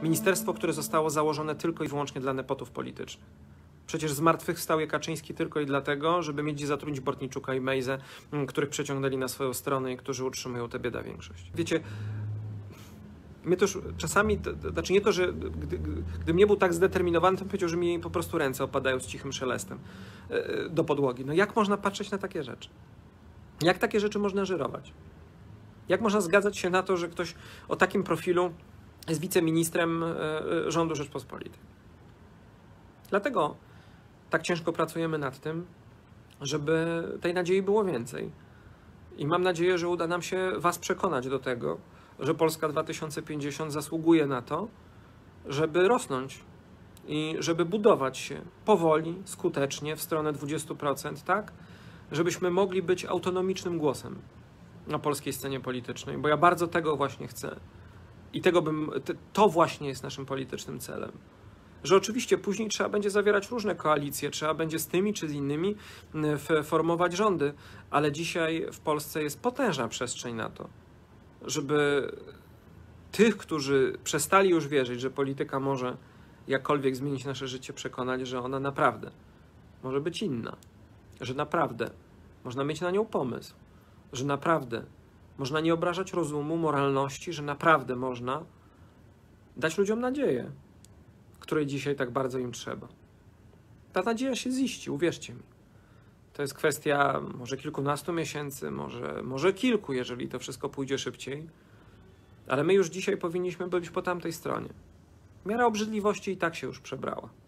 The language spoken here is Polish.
Ministerstwo, które zostało założone tylko i wyłącznie dla nepotów politycznych. Przecież zmartwychwstał je Kaczyński tylko i dlatego, żeby mieć gdzie zatrudnić Bortniczuka i Mejzę, których przeciągnęli na swoją stronę i którzy utrzymują tę bieda większość. Wiecie, mnie to już czasami, znaczy nie to, że gdybym nie był tak zdeterminowany, to bym powiedział, że mi po prostu ręce opadają z cichym szelestem do podłogi. No jak można patrzeć na takie rzeczy? Jak takie rzeczy można żyrować? Jak można zgadzać się na to, że ktoś o takim profilu jest wiceministrem rządu Rzeczpospolitej? Dlatego tak ciężko pracujemy nad tym, żeby tej nadziei było więcej. I mam nadzieję, że uda nam się was przekonać do tego, że Polska 2050 zasługuje na to, żeby rosnąć i żeby budować się powoli, skutecznie w stronę 20%, tak? Żebyśmy mogli być autonomicznym głosem na polskiej scenie politycznej, bo ja bardzo tego właśnie chcę. I to właśnie jest naszym politycznym celem. Że oczywiście później trzeba będzie zawierać różne koalicje, trzeba będzie z tymi czy z innymi formować rządy, ale dzisiaj w Polsce jest potężna przestrzeń na to, żeby tych, którzy przestali już wierzyć, że polityka może jakkolwiek zmienić nasze życie, przekonać, że ona naprawdę może być inna, że naprawdę można mieć na nią pomysł, że naprawdę można nie obrażać rozumu, moralności, że naprawdę można dać ludziom nadzieję, której dzisiaj tak bardzo im trzeba. Ta nadzieja się ziści, uwierzcie mi. To jest kwestia może kilkunastu miesięcy, może kilku, jeżeli to wszystko pójdzie szybciej, ale my już dzisiaj powinniśmy być po tamtej stronie. Miara obrzydliwości i tak się już przebrała.